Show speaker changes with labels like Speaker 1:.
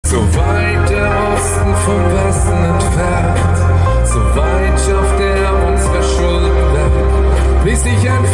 Speaker 1: So weit der Osten vom Westen entfernt, so weit schafft er unsere Schulden weg, bis sich entfernt.